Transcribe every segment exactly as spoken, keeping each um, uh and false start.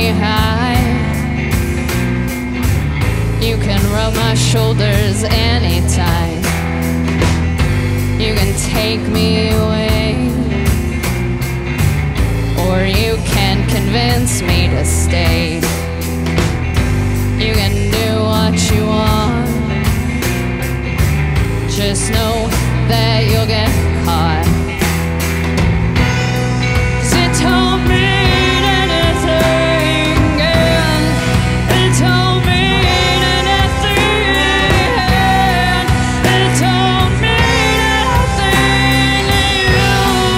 me high. You can rub my shoulders anytime. You can take me away, or you can convince me to stay. You can do what you want. Just know that you'll get caught. 'Cause it don't mean anything, and it don't mean anything, it don't mean anything to you.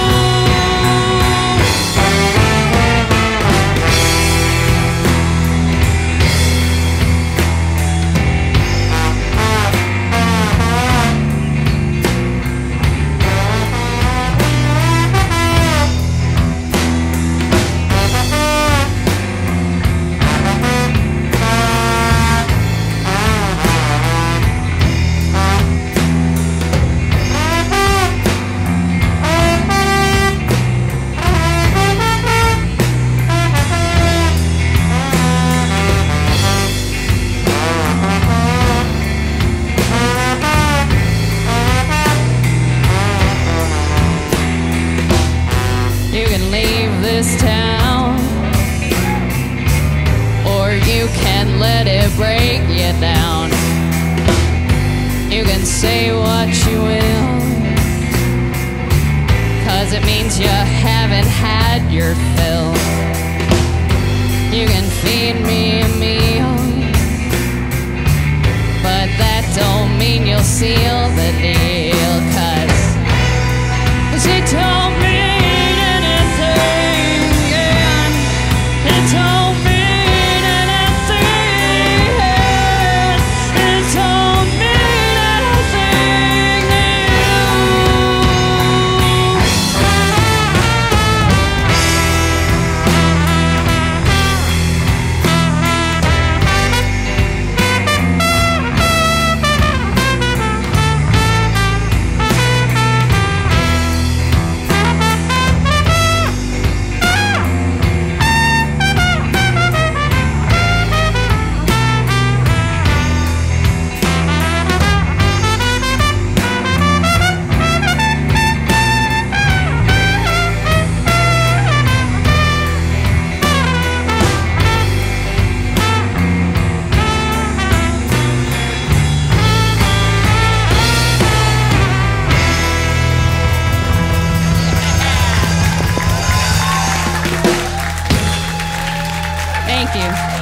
You can leave this town, or you can let it break you down. You can say what you will, 'cause it means you haven't had your fill. You can feed me a meal, but that don't mean you'll seal the deal. 'Cause, 'cause it don't mean Thank you.